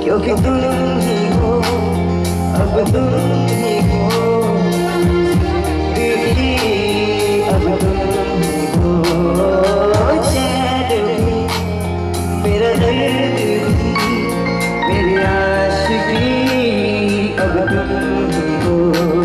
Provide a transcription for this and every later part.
क्योंकि तुम ही हो, अब तुम ही हो, जिंदगी अब तुम ही हो। चैन भी मेरा दर्द भी मेरी आशिकी अब तुम ही हो।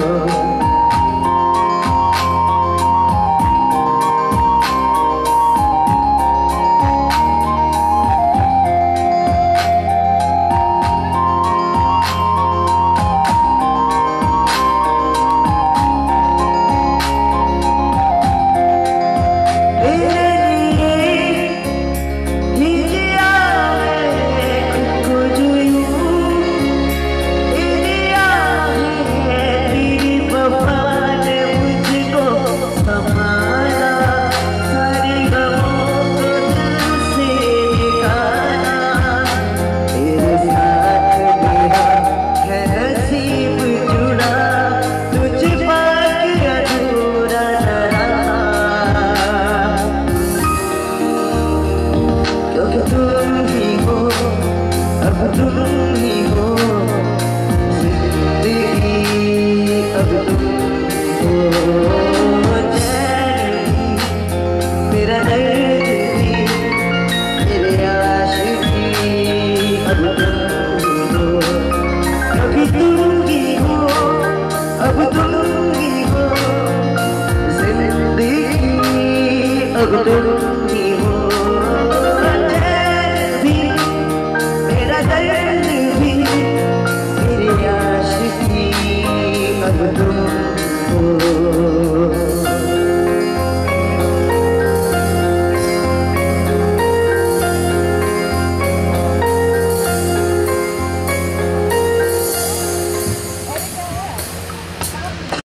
तुम ही हो, अब तुम ही हो, जिंदगी अब तुम हो। चैन भी मेरा दर्द भी मेरे आशिकी अब तुम हो। कभी तुम ही हो, अब तुम ही हो, जिंदगी अब तुम ही हो। अब तुम हो।